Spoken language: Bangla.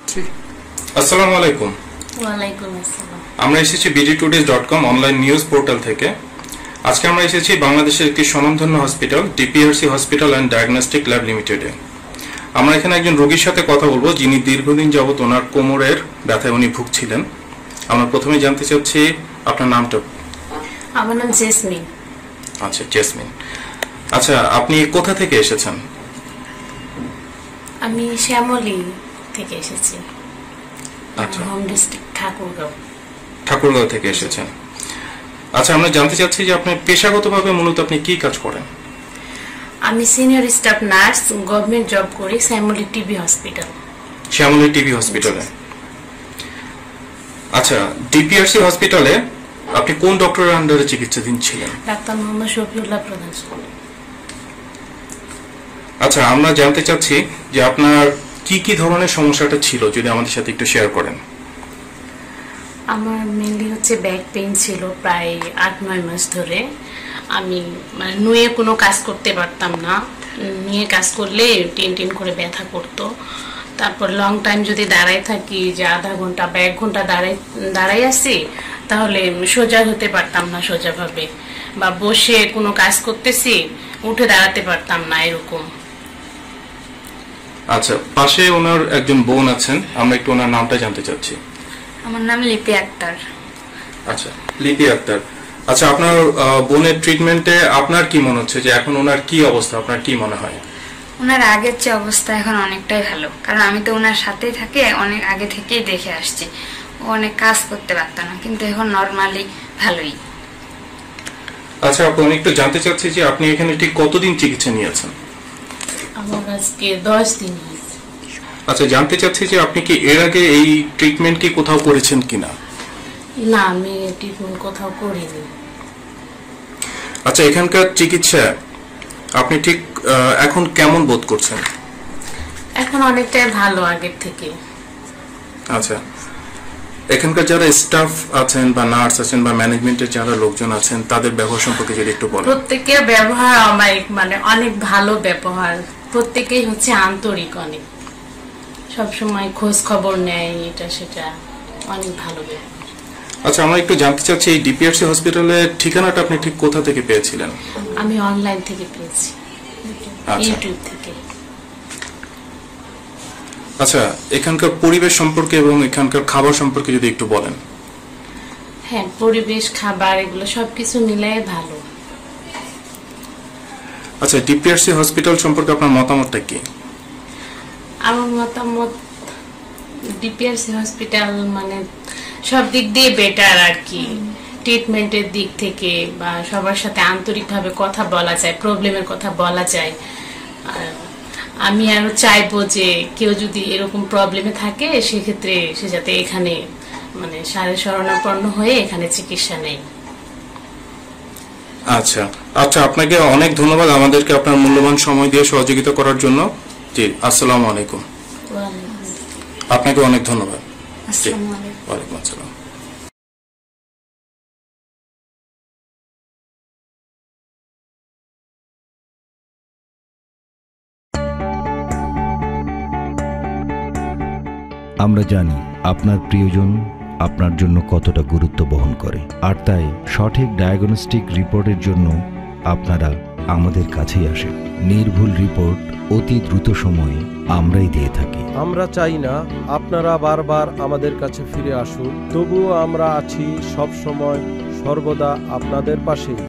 ঠিক। আসসালামু আলাইকুম। ওয়ালাইকুম আসসালাম। আমরা এসেছি bdtodays.com অনলাইন নিউজ পোর্টাল থেকে। আজকে আমরা এসেছি বাংলাদেশের একটি স্বনামধন্য hospital DPRC hospital and diagnostic lab লিমিটেডে। আমরা এখানে একজন রোগীর সাথে কথা বলবো যিনি দীর্ঘদিন যাবত ওনার কোমরের ব্যথায় উনি ভুগছিলেন। আমরা প্রথমে জানতে চাচ্ছি আপনার নামটা। আমার নাম জেসমিন। আচ্ছা জেসমিন, আচ্ছা আপনি কোথা থেকে এসেছেন? আমি শ্যামলী থেকে এসেছি। আচ্ছা, হোম ডিস্ট্রিক্ট ঠাকুরগাঁও। ঠাকুরগাঁও থেকে এসেছেন। আচ্ছা আমরা জানতে চাচ্ছি যে আপনি পেশাগতভাবে মূলত আপনি কি কাজ করেন? আমি senior staff nurse, government job করি Shyamoli TB hospital. Shyamoli TB হসপিটালে। আচ্ছা ডিপিআরসি হসপিটালে আপনি কোন ডক্টরের আন্ডারে চিকিৎসাধীন ছিলেন? ডাক্তার মোহাম্মদ শফিউল্লাহ প্রধান। আচ্ছা আমরা জানতে চাচ্ছি যে আপনার কি কি ধরনের সমস্যাটা ছিল, যদি আমাদের সাথে একটু শেয়ার করেন। আমার মেনলি হচ্ছে ব্যাক পেইন ছিল প্রায় 8-9 মাস ধরে। আমি মানে নুয়ে কোনো কাজ করতে পারতাম না, নিয়ে কাজ করলে টিন টিন করে ব্যথা করতো। তারপর লং টাইম যদি দাঁড়ায় থাকি, যে আধা ঘন্টা বা 1 ঘন্টা দাঁড়াই আসি, তাহলে সোজা হতে পারতাম না সোজাভাবে, বা বসে কোনো কাজ করতেছি উঠে দাঁড়াতে পারতাম না, এরকম। আচ্ছা পাশে ওনার একজন বোন আছেন, আমরা একটু ওনার নামটা জানতে চাচ্ছি। আমার নাম লিপি আক্তার। আচ্ছা লিপি আক্তার, আচ্ছা আপনার বোনের ট্রিটমেন্টে আপনার কি মনে হচ্ছে যে এখন ওনার কি অবস্থা, আপনার কি মনে হয়? ওনার আগের চেয়ে অবস্থা এখন অনেকটাই ভালো, কারণ আমি তো ওনার সাথেই থাকি, অনেক আগে থেকেই দেখে আসছি। ও অনেক কাজ করতে পারতো না, কিন্তু এখন নর্মালি ভালোই। আচ্ছা আপনি একটু জানতে চাচ্ছি যে আপনি এখানে ঠিক কতদিন চিকিৎসা নিয়েছেন? আমার আজকে 10 দিন হয়েছে। আচ্ছা জানতে চাচ্ছি যে আপনি কি এর আগে এই ট্রিটমেন্ট কি কোথাও করেছেন কিনা? না, আমি ট্রিটমেন্ট কোথাও করিনি। আচ্ছা এখানকার চিকিৎসা আপনি ঠিক এখন কেমন বোধ করছেন? এখন অনেকটাই ভালো আগের থেকে। আচ্ছা এখানকার যারা স্টাফ আছেন বা নার্স আছেন বা ম্যানেজমেন্টের যারা লোকজন আছেন তাদের ব্যবহার সম্পর্কে যদি একটু বলেন। প্রত্যেকের ব্যবহার আমার মানে অনেক ভালো ব্যবহার, প্রত্যেকেই হচ্ছে আন্তরিক, অনেক সবসময় খোঁজ খবর নেয়, এটা সেটা, অনেক ভালো ব্যবহার। আচ্ছা আমরা একটু জানতে চাচ্ছি এই ডিপিআরসি হসপিটালের ঠিকানাটা আপনি ঠিক কোথা থেকে পেয়েছিলেন? আমি অনলাইন থেকে পেয়েছি, ইউটিউব থেকে। আচ্ছা এখানকার পরিবেশ সম্পর্কে এবং এখানকার খাবার সম্পর্কে যদি একটু বলেন। হ্যাঁ, পরিবেশ, খাবার, এগুলো সবকিছু মিলাই ভালো। আচ্ছা ডিপিআরসি হসপিটাল সম্পর্কে আপনার মতামতটা কি? আমার মতামত, ডিপিআরসি হসপিটাল মানে সব দিক দিয়ে বেটার আর কি। ট্রিটমেন্টের দিক থেকে বা সবার সাথে আন্তরিকভাবে কথা বলা যায়, প্রবলেমের কথা বলা যায়। আর আমি আরো চাইবো যে কেউ যদি এরকম প্রবলেমে থাকে সেক্ষেত্রে সে যাতে এখানে মানে শরণাপন্ন হয়ে এখানে চিকিৎসা নেয়। আচ্ছা আচ্ছা আপনাকে অনেক ধন্যবাদ আমাদেরকে আপনার মূল্যবান সময় দিয়ে সহযোগিতা করার জন্য। জি আসসালামু আলাইকুম। আপনাকে অনেক ধন্যবাদ। আসসালামু আলাইকুম। ওয়ালাইকুম আসসালাম। আমরা জানি আপনার প্রিয়জন আপনার জন্য কতটা গুরুত্ব বহন করে, আর তাই সঠিক ডায়াগনস্টিক রিপোর্টের জন্য আপনারা আমাদের কাছেই আসেন। নির্ভুল রিপোর্ট অতি দ্রুত সময়ে আমরাই দিয়ে থাকি। আমরা চাই না আপনারা বারবার আমাদের কাছে ফিরে আসুন, তবুও আমরা আছি সব সময় সর্বদা আপনাদের পাশে।